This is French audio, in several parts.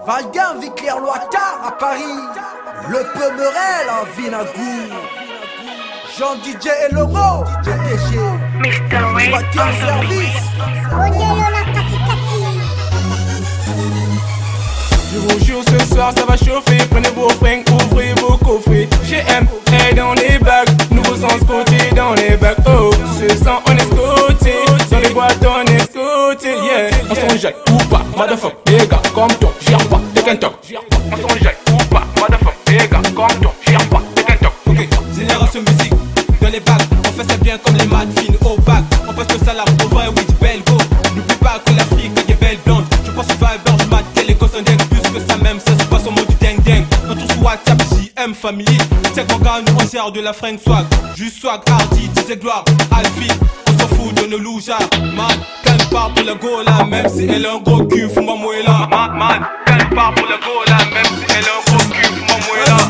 Valgain, Viclair, Loictard à Paris. Le Pemerel à Vinagou. Jean DJ et Lomo, DG. Voiture en service. Je vous jure ce soir ça va chauffer. Prenez vos fringues, ouvrez vos coffrets. GM est dans les bacs, nouveau sens côté dans les bacs. Oh, ce sang on est scoté, dans les boîtes on est scoté. Yeah, on s'en jette ou pas, motherfuck, les gars, comme toi, j'y pas, take and talk. On s'en jette ou pas, motherfuck, les gars, comme toi, j'y pas, take and talk. Ok, génération musique, dans les bacs, on fait ça bien comme les maths fines au bac. On passe le salam au vrai, oui, du bel go. N'oublie pas que l'Afrique est belle blonde. Je pense au Viber, je mate, qu'elle est gosse en dingue. Que ça même, ça se passe au mode du ding ding. Quand on sur WhatsApp, JM Family. C'est qu'on gagne, on sert de la fringue swag. Juste swag, hardy, disait gloire, Alfie. On s'en fout de nos loujards. Man, quand elle part pour la gola, même si elle a un gros cul, faut m'amouer là. Man, quand elle part pour la gola, même si elle a un gros cul, faut m'amouer là.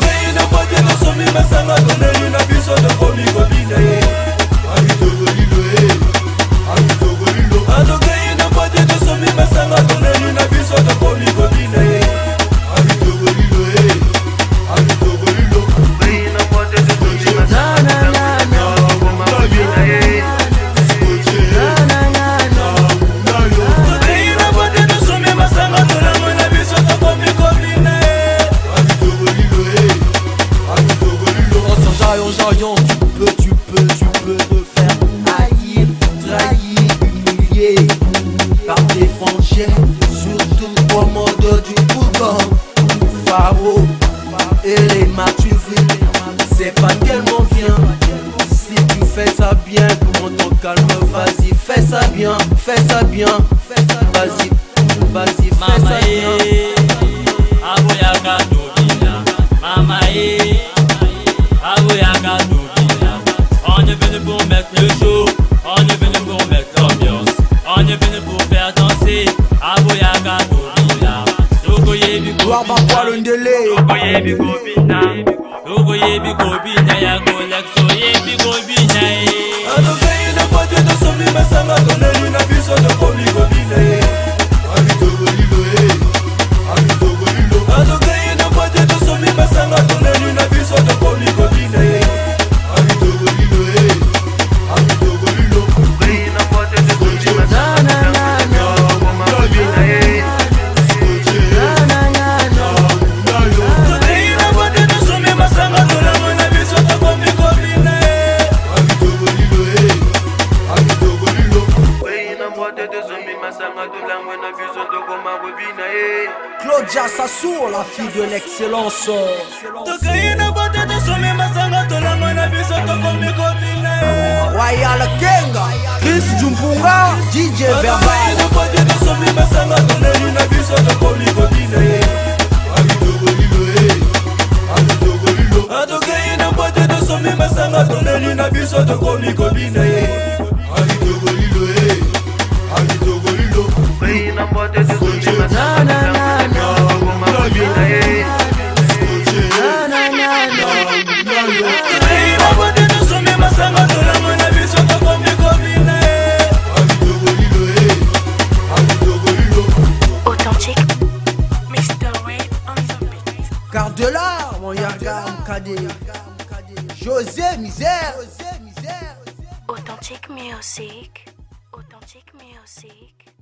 Tu peux te faire haïr, trahir, humilier par tes frangins, surtout au mode du bouton. Faro et les matuvés, c'est pas tellement bien. Si tu fais ça bien, prends ton calme, vas-y, fais ça bien, fais ça bien, vas-y, vas-y, fais ça bien. On est venu pour mettre le show, on est venu pour mettre l'ambiance, on est venu pour faire danser. Aboyaga Tobina, Togoye Biko Togoye Biko Bina, Togoye Biko Bina, ya collection Ye Biko Bina. Adogaye na pote de somi masanga toneli na biso de komi gobina. Adogaye na pote de somi masanga toneli na biso de komi gobina. Claudia Sassour, la fille de l'excellence. Royal Kenga, Chris Jumpunga, DJ Verbal. Garde de l'art, mon Yaga Mkade. José Misère. Authentic music. Authentic music.